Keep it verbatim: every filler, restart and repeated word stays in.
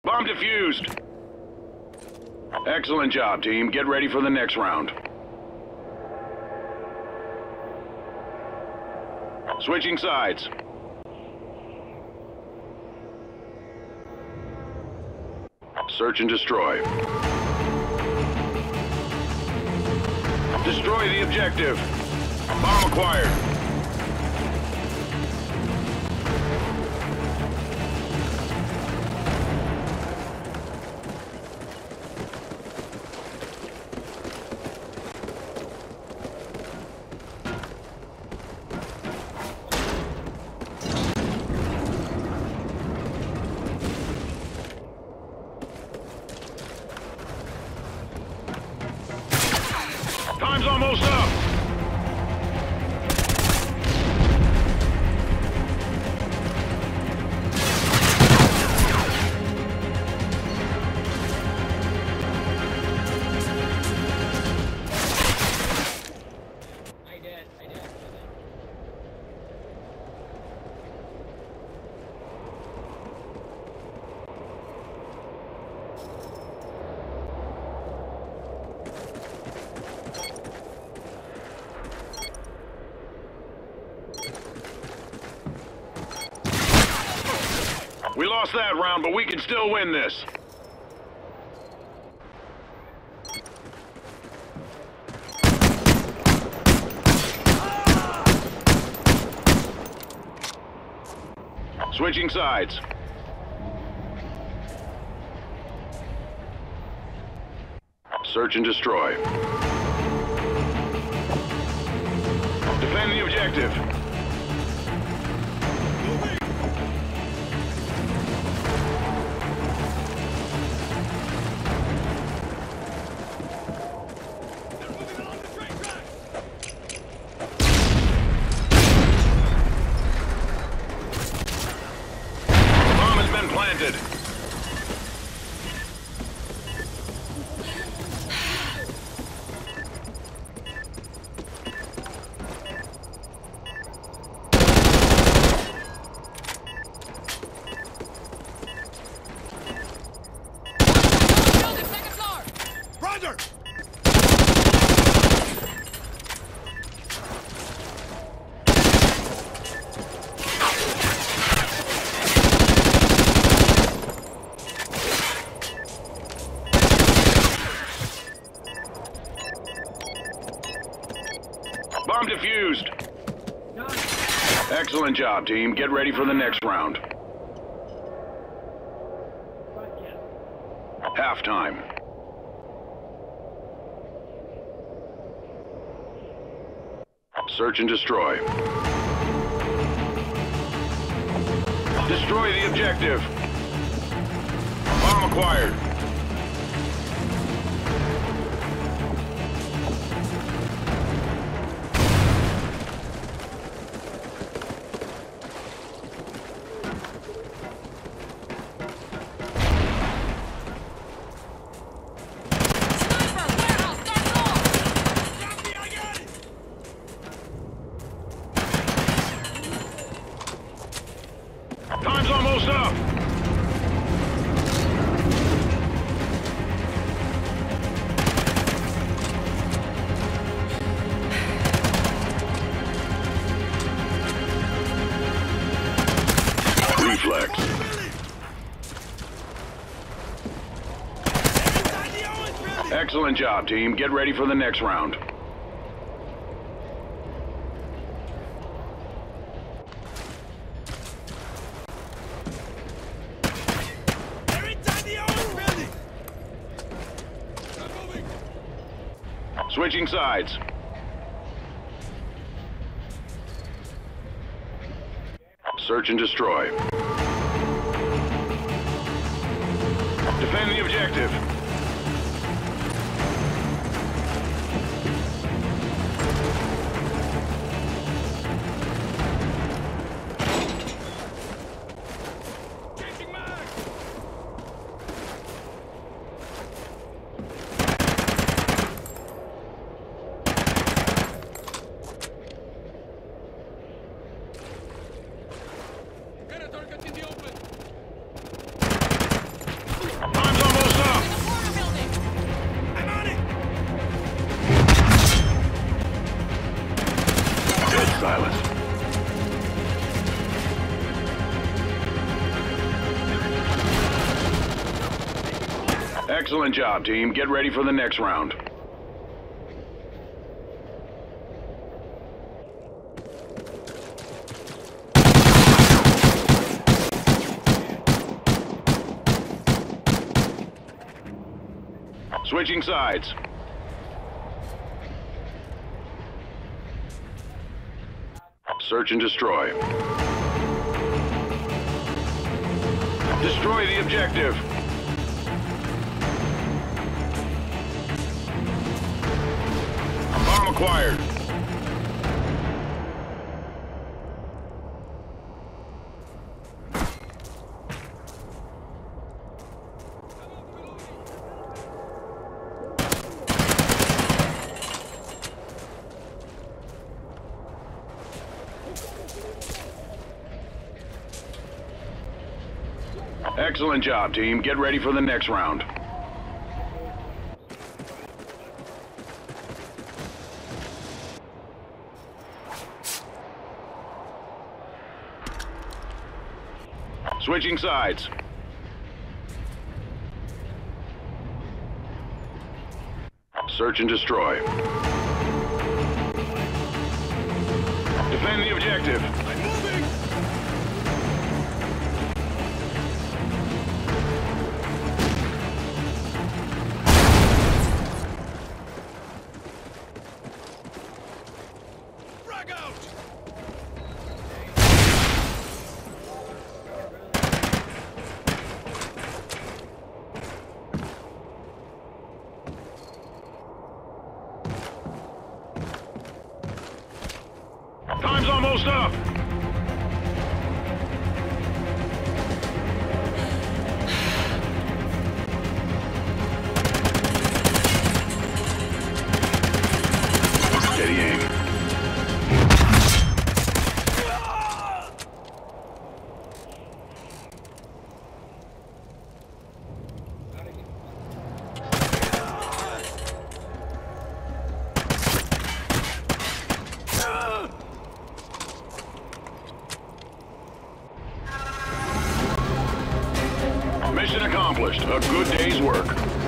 Bomb defused. Excellent job, team. Get ready for the next round. Switching sides. Search and destroy. Destroy the objective. Bomb acquired. Time's almost up! I did, I did, I did. We lost that round, but we can still win this. Switching sides. Search and destroy. Defend the objective. Planted. Second floor. Roger! Bomb defused. Excellent job, team. Get ready for the next round. Halftime. Search and destroy. Destroy the objective. Bomb acquired. Time's almost up! Reflex. Excellent job, team. Get ready for the next round. Switching sides. Search and destroy. Defend the objective. Excellent job, team. Get ready for the next round. Switching sides. Search and destroy. Destroy the objective. Bomb acquired. Excellent job, team. Get ready for the next round. Switching sides. Search and destroy. Defend the objective. I'm moving! Frag out! Time's almost up! Steady aim. Mission accomplished. A good day's work.